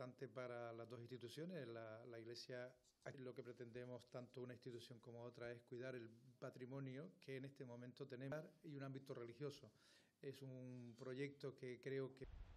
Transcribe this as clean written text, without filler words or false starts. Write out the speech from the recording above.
importante para las dos instituciones. La Iglesia, lo que pretendemos tanto una institución como otra es cuidar el patrimonio que en este momento tenemos y un ámbito religioso. Es un proyecto que creo que